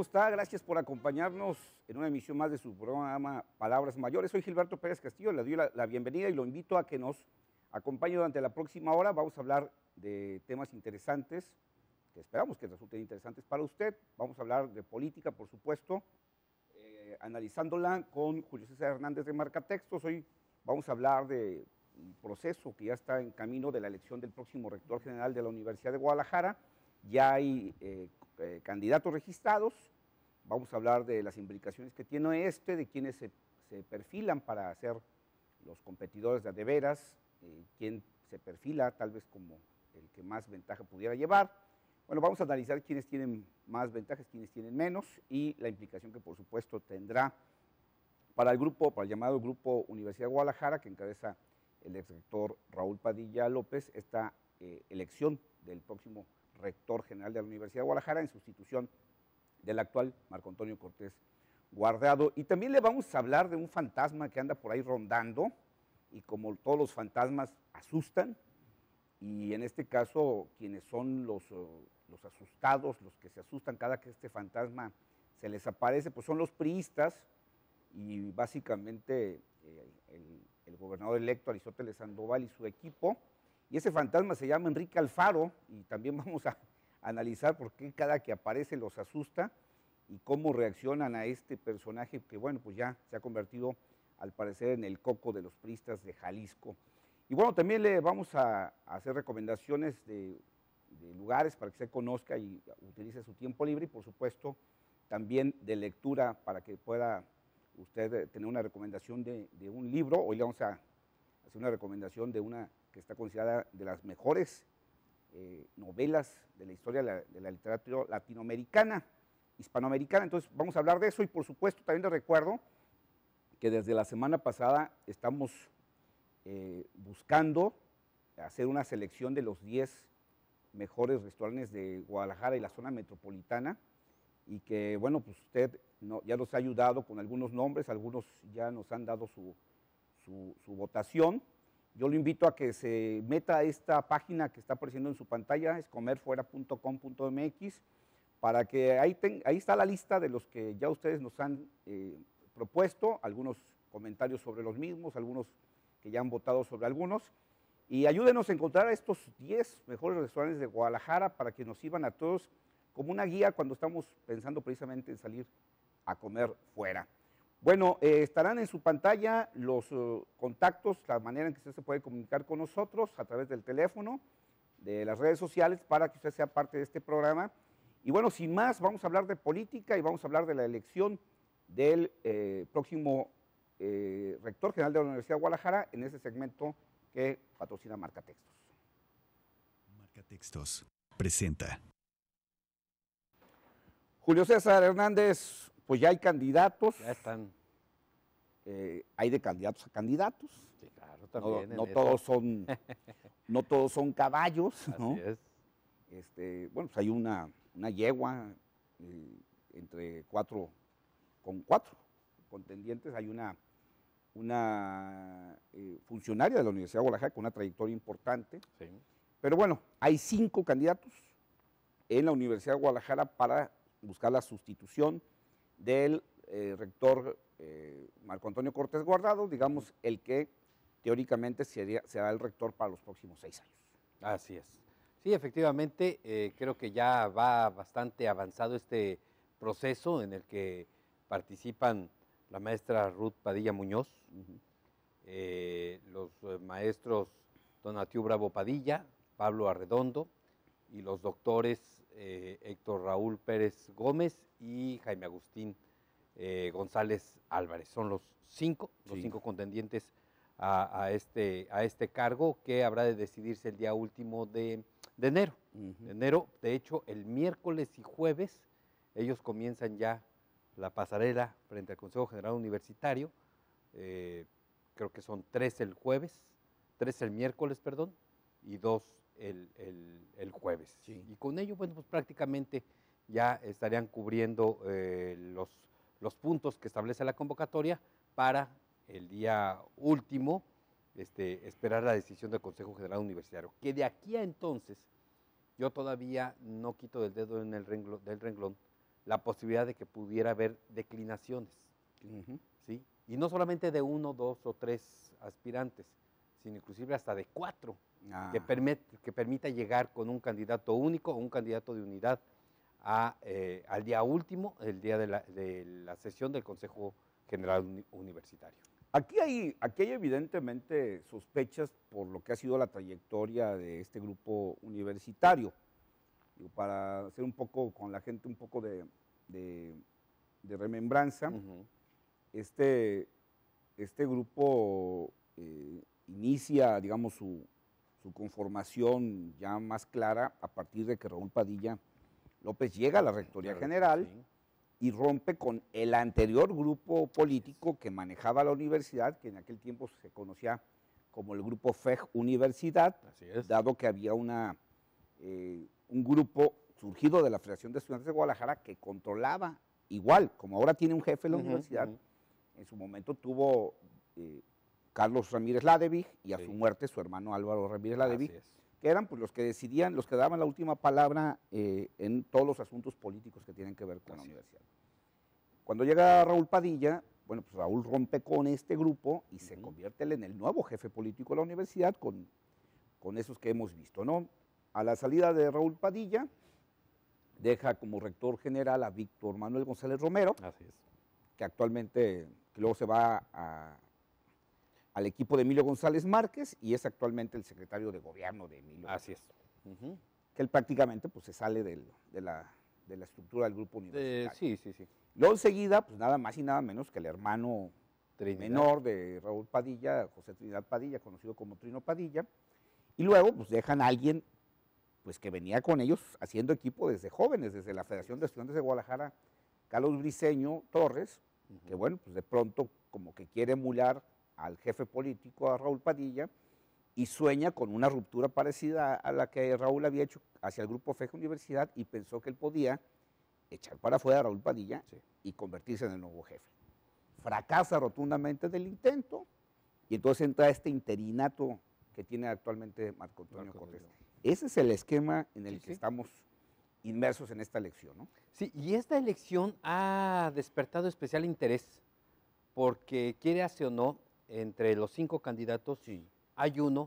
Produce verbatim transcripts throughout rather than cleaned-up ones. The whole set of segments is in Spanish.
está? Gracias por acompañarnos en una emisión más de su programa Palabras Mayores. Soy Gilberto Pérez Castillo, le doy la, la bienvenida y lo invito a que nos acompañe durante la próxima hora. Vamos a hablar de temas interesantes, que esperamos que resulten interesantes para usted. Vamos a hablar de política, por supuesto, eh, analizándola con Julio César Hernández de Marcatextos. Hoy vamos a hablar del proceso que ya está en camino de la elección del próximo rector general de la Universidad de Guadalajara. Ya hay eh, eh, candidatos registrados. Vamos a hablar de las implicaciones que tiene este, de quienes se, se perfilan para ser los competidores de a de veras, eh, quién se perfila tal vez como el que más ventaja pudiera llevar. Bueno, vamos a analizar quiénes tienen más ventajas, quiénes tienen menos y la implicación que por supuesto tendrá para el grupo, para el llamado Grupo Universidad de Guadalajara, que encabeza el exrector Raúl Padilla López, esta eh, elección del próximo rector general de la Universidad de Guadalajara en sustitución del actual Marco Antonio Cortés Guardado. Y también le vamos a hablar de un fantasma que anda por ahí rondando y como todos los fantasmas asustan, y en este caso quienes son los, los asustados, los que se asustan cada que este fantasma se les aparece, pues son los priistas y básicamente eh, el, el gobernador electo Aristóteles Sandoval y su equipo. Y ese fantasma se llama Enrique Alfaro y también vamos a analizar por qué cada que aparece los asusta y cómo reaccionan a este personaje que, bueno, pues ya se ha convertido al parecer en el coco de los priistas de Jalisco. Y bueno, también le vamos a, a hacer recomendaciones de, de lugares para que se conozca y utilice su tiempo libre y por supuesto también de lectura para que pueda usted tener una recomendación de, de un libro. Hoy le vamos a hacer una recomendación de una que está considerada de las mejores eh, novelas de la historia de la, de la literatura latinoamericana, hispanoamericana. Entonces vamos a hablar de eso y por supuesto también le recuerdo que desde la semana pasada estamos eh, buscando hacer una selección de los diez mejores restaurantes de Guadalajara y la zona metropolitana y que, bueno, pues usted no, ya nos ha ayudado con algunos nombres, algunos ya nos han dado su, su, su votación. Yo lo invito a que se meta a esta página que está apareciendo en su pantalla, es comer fuera punto com punto m x, para que ahí, ten, ahí está la lista de los que ya ustedes nos han eh, propuesto, algunos comentarios sobre los mismos, algunos que ya han votado sobre algunos, y ayúdenos a encontrar a estos diez mejores restaurantes de Guadalajara para que nos sirvan a todos como una guía cuando estamos pensando precisamente en salir a comer fuera. Bueno, eh, estarán en su pantalla los uh, contactos, la manera en que usted se puede comunicar con nosotros a través del teléfono, de las redes sociales, para que usted sea parte de este programa. Y bueno, sin más, vamos a hablar de política y vamos a hablar de la elección del eh, próximo eh, rector general de la Universidad de Guadalajara en ese segmento que patrocina Marcatextos. Marcatextos presenta. Julio César Hernández, pues ya hay candidatos. Ya están. Eh, hay de candidatos a candidatos. Sí, claro, también. No, no todos son, no todos son caballos, ¿no? Así es. Este, bueno, pues hay una, una yegua eh, entre cuatro, con cuatro contendientes. Hay una, una eh, funcionaria de la Universidad de Guadalajara con una trayectoria importante. Sí. Pero bueno, hay cinco candidatos en la Universidad de Guadalajara para buscar la sustitución del eh, rector eh, Marco Antonio Cortés Guardado, digamos, el que teóricamente sería, será el rector para los próximos seis años. Así es. Sí, efectivamente, eh, creo que ya va bastante avanzado este proceso en el que participan la maestra Ruth Padilla Muñoz, uh-huh. eh, los eh, maestros Donatiu Bravo Padilla, Pablo Arredondo y los doctores eh, Héctor Raúl Pérez Gómez y Jaime Agustín eh, González Álvarez. Son los cinco, los sí. cinco contendientes a, a, este, a este cargo que habrá de decidirse el día último de, de enero. Uh-huh. de enero. De hecho, el miércoles y jueves ellos comienzan ya la pasarela frente al Consejo General Universitario. Eh, creo que son tres el jueves, tres el miércoles, perdón, y dos el, el, el jueves. Sí. Y con ello, bueno, pues prácticamente ya estarían cubriendo eh, los, los puntos que establece la convocatoria para el día último este, esperar la decisión del Consejo General Universitario. Que de aquí a entonces, yo todavía no quito del dedo en el renglón, del renglón la posibilidad de que pudiera haber declinaciones, Ujú. ¿sí? Y no solamente de uno, dos o tres aspirantes, sino inclusive hasta de cuatro, que, Ajá. permit, que permita llegar con un candidato único o un candidato de unidad a, eh, al día último, el día de la, de la sesión del Consejo General Uni- Universitario. Aquí hay, aquí hay evidentemente sospechas por lo que ha sido la trayectoria de este grupo universitario. Digo, para hacer un poco con la gente un poco de, de- de remembranza, Ujú. este, este grupo eh, inicia, digamos, su, su conformación ya más clara a partir de que Raúl Padilla López llega a la Rectoría Claro, General sí. y rompe con el anterior grupo político que manejaba la universidad, que en aquel tiempo se conocía como el grupo F E G Universidad, Así es. dado que había una, eh, un grupo surgido de la Federación de Estudiantes de Guadalajara que controlaba, igual, como ahora tiene un jefe la Ujú, universidad, ujú. en su momento tuvo eh, Carlos Ramírez Ladevig y a Sí. su muerte su hermano Álvaro Ramírez Ladevig, Así es. que eran pues, los que decidían, los que daban la última palabra eh, en todos los asuntos políticos que tienen que ver con la Así es. universidad. Cuando llega Raúl Padilla, bueno, pues Raúl rompe con este grupo y se Ujú. convierte él en el nuevo jefe político de la universidad con, con esos que hemos visto, ¿no? A la salida de Raúl Padilla, deja como rector general a Víctor Manuel González Romero, Así es. que actualmente, que luego se va a, al equipo de Emilio González Márquez y es actualmente el secretario de gobierno de Emilio. Así es. Ujú. Que él prácticamente pues, se sale del, de, la, de la estructura del grupo De- universitario. sí, sí, sí. Luego enseguida, pues nada más y nada menos que el hermano Trinidad. menor de Raúl Padilla, José Trinidad Padilla, conocido como Trino Padilla, y luego pues dejan a alguien pues que venía con ellos haciendo equipo desde jóvenes, desde la Federación de Estudiantes de Guadalajara, Carlos Briceño Torres, Ujú. que bueno, pues de pronto como que quiere emular al jefe político, a Raúl Padilla, y sueña con una ruptura parecida a la que Raúl había hecho hacia el grupo F E G Universidad y pensó que él podía echar para afuera a Raúl Padilla Sí. y convertirse en el nuevo jefe. Fracasa rotundamente del intento y entonces entra este interinato que tiene actualmente Marco Antonio Marco Cortés. Antonio. Ese es el esquema en el Sí, que sí. estamos inmersos en esta elección, ¿no? Sí, y esta elección ha despertado especial interés porque, quieras o no, entre los cinco candidatos Sí. hay uno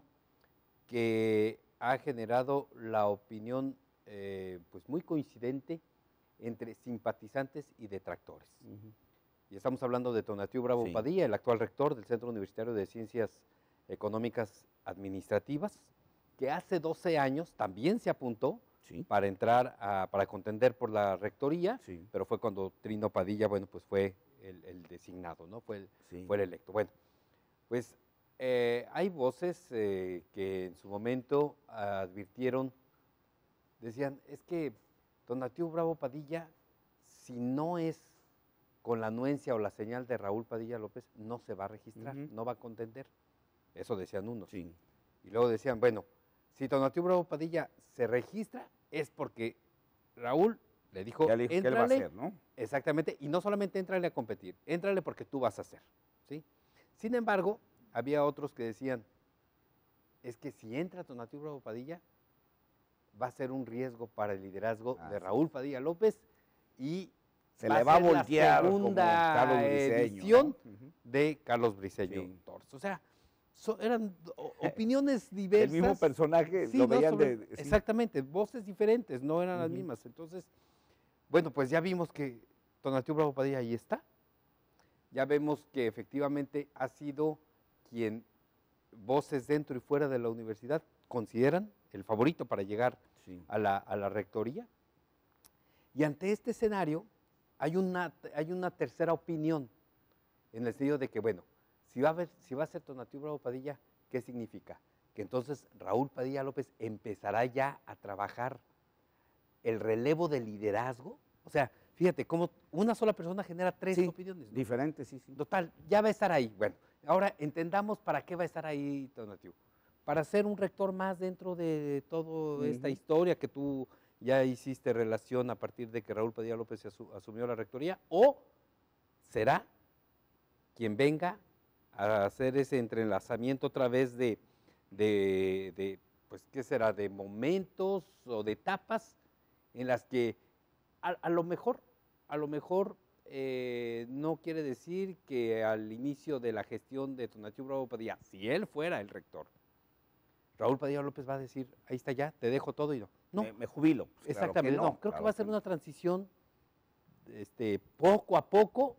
que ha generado la opinión eh, pues muy coincidente entre simpatizantes y detractores. Uh-huh. Y estamos hablando de Tonatiuh Bravo Sí. Padilla, el actual rector del Centro Universitario de Ciencias Económicas Administrativas, que hace doce años también se apuntó Sí. para entrar, a, para contender por la rectoría, Sí. pero fue cuando Trino Padilla, bueno, pues fue el, el designado, ¿no? Fue el, Sí. fue el electo. Bueno, pues eh, hay voces eh, que en su momento advirtieron, decían, es que Tonatiuh Bravo Padilla, si no es con la anuencia o la señal de Raúl Padilla López, no se va a registrar, Ujú. no va a contender. Eso decían unos. Sí. Y luego decían, bueno, si Tonatiuh Bravo Padilla se registra, es porque Raúl le dijo, Ya le dijo que él va a éntrale, hacer, ¿no? exactamente, y no solamente éntrale a competir, éntrale porque tú vas a hacer, ¿sí? Sin embargo, había otros que decían, es que si entra Tonatiuh Bravo Padilla, va a ser un riesgo para el liderazgo Así de es. Raúl Padilla López y Se le va a ser la voltear como segunda Carlos Briceño, edición ¿no? Ujú. de Carlos Briceño Sí. Torres. O sea, so- eran o- opiniones diversas. El mismo personaje Sí, lo ¿no? veían Sobre- de... sí. Exactamente, voces diferentes, no eran las Ujú. mismas. Entonces, bueno, pues ya vimos que Tonatiuh Bravo Padilla ahí está. Ya vemos que efectivamente ha sido quien voces dentro y fuera de la universidad consideran el favorito para llegar Sí. a la, a la rectoría. Y ante este escenario hay una, hay una tercera opinión, en el sentido de que, bueno, si va a, haber, si va a ser Tonatiuh Bravo Padilla, ¿qué significa? Que entonces Raúl Padilla López empezará ya a trabajar el relevo de liderazgo. O sea, fíjate, cómo una sola persona genera tres Sí, opiniones, ¿no? diferente, sí, sí. Total, ya va a estar ahí. Bueno, ahora entendamos para qué va a estar ahí Tonatiuh. Para ser un rector más dentro de toda esta Ujú. historia que tú ya hiciste relación a partir de que Raúl Padilla López se asu- asumió la rectoría, o será quien venga a hacer ese entrelazamiento a través de, de, de, pues, ¿qué será? De momentos o de etapas en las que a, a lo mejor a lo mejor eh, no quiere decir que al inicio de la gestión de Tonatiuh Bravo Padilla, si él fuera el rector, Raúl Padilla López va a decir, ahí está ya, te dejo todo y no. No, me, me jubilo. Pues, claro exactamente, que no, creo claro que va a ser que una transición este, poco a poco,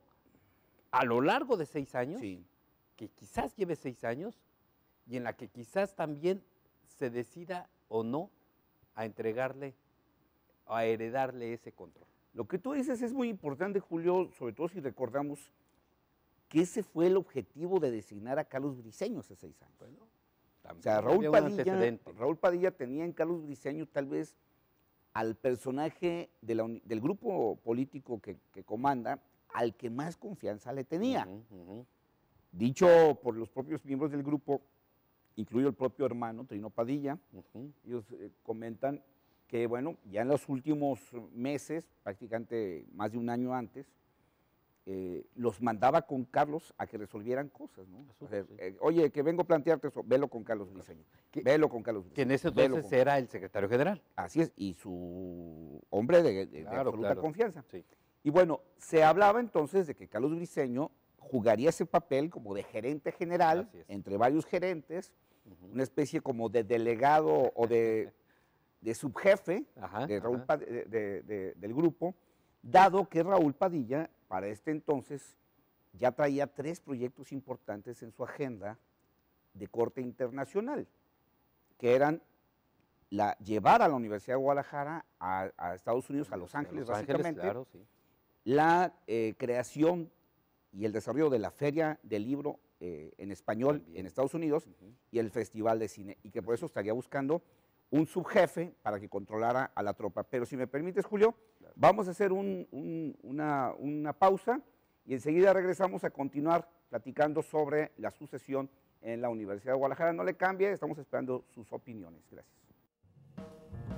a lo largo de seis años, sí. que quizás lleve seis años, y en la que quizás también se decida o no a entregarle, a heredarle ese control. Lo que tú dices es muy importante, Julio, sobre todo si recordamos que ese fue el objetivo de designar a Carlos Briceño hace seis años. Bueno, o sea, Raúl había un Padilla, antecedente. Raúl Padilla tenía en Carlos Briceño tal vez al personaje de la uni- del grupo político que, que comanda, al que más confianza le tenía. Ujú, ujú. Dicho por los propios miembros del grupo, incluido el propio hermano, Trino Padilla, Ujú. ellos eh, comentan que, bueno, ya en los últimos meses, prácticamente más de un año antes, eh, los mandaba con Carlos a que resolvieran cosas, ¿no? Asuntos, O sea, sí. eh, oye, que vengo a plantearte eso, velo con Carlos Briceño, Que- velo con Carlos Briceño. Que en ese velo entonces con- era el secretario general. Así es, y su hombre de, de- de Claro, absoluta claro. confianza. Sí. Y bueno, se hablaba entonces de que Carlos Briceño jugaría ese papel como de gerente general, Así es. entre varios gerentes, Ujú. una especie como de delegado o de, de subjefe Ajá, de Raúl ajá. Pad- de- de- de- del grupo, dado que Raúl Padilla para este entonces ya traía tres proyectos importantes en su agenda de corte internacional, que eran la, llevar a la Universidad de Guadalajara a, a Estados Unidos, a Los Ángeles, Los Ángeles, básicamente, claro, sí. la eh, creación y el desarrollo de la Feria del Libro eh, en español También. en Estados Unidos Ujú. y el Festival de Cine, y que por Así eso estaría buscando un subjefe para que controlara a la tropa. Pero si me permites, Julio, Claro. vamos a hacer un- un- una, una pausa y enseguida regresamos a continuar platicando sobre la sucesión en la Universidad de Guadalajara. No le cambie, estamos esperando sus opiniones. Gracias.